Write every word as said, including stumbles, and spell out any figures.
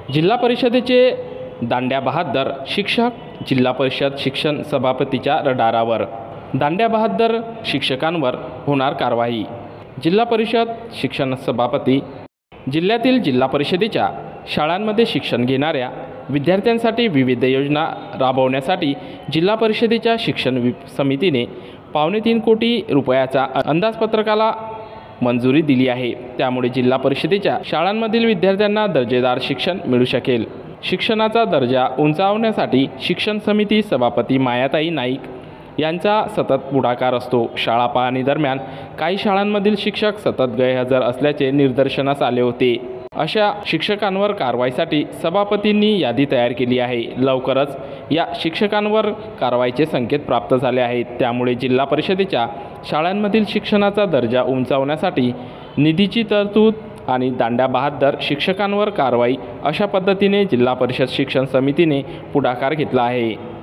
जिल्हा परिषदेचे दांड्या बहाद्दर शिक्षक जिल्हा परिषद शिक्षण सभापतीच्या रडारावर। दांड्या बहाद्दर शिक्षकांवर होणार कारवाई। जिल्हा परिषद शिक्षण सभापती जिल्ह्यातील जिल्हा परिषदेच्या शाळांमध्ये शिक्षण घेणाऱ्या विद्यार्थ्यांसाठी विविध योजना राबवण्यासाठी जिल्हा परिषदेच्या शिक्षण वि समितीने पावणे तीन कोटी रुपयाचा अंदाजपत्रकाला मंजुरी दिली आहे। त्यामुळे जिल्हा परिषदेच्या शाळांमधील विद्यार्थ्यांना दर्जेदार शिक्षण मिळू शकेल। शिक्षणाचा दर्जा उंचावण्यासाठी शिक्षण समिती सभापती मायाताई नाईक यांचा सतत पुढाकार असतो। शाळा पाहणी दरम्यान काही शाळांमधील शिक्षक सतत गैरहजर असल्याचे निदर्शनास आले होते। अशा शिक्षकांवर कारवाईसाठी सभापतींनी यादी तयार केली आहे। लवकरच या शिक्षकांवर कारवाईचे संकेत प्राप्त झाले आहेत। त्यामुळे जिल्हा परिषदेच्या शाळांमधील शिक्षणाचा दर्जा उंचावण्यासाठी निधीची तरतूद आणि दांड्या बहाद्दर शिक्षकांवर कारवाई अशा पद्धतीने जिल्हा परिषद शिक्षण समितीने पुढाकार घेतला आहे।